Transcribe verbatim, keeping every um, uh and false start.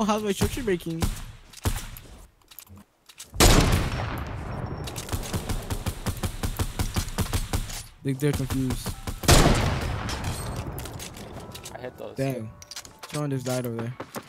Oh, how's my structure breaking? They, they're confused. I hit those. Dang. Someone just died over there.